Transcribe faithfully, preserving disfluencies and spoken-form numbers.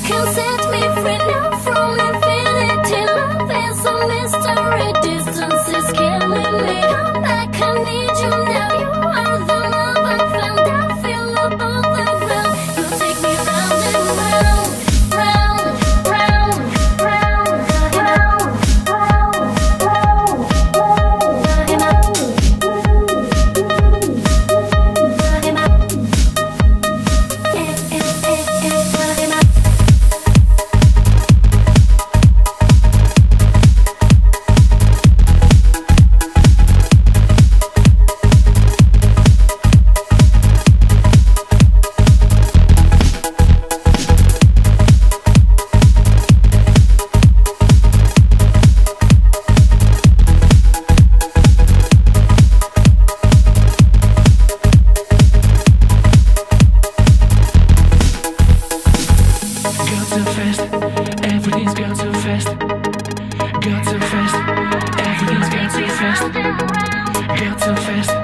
can set me free now from infinity. Love is a mystery. Distance is killing me. Come back, I need you now. You are the love I found. I feel above the ground. You take me round and round, round, round, round, round, round, round, everything's gone too fast. Gone too fast. Everything's gone too fast. Gone too fast.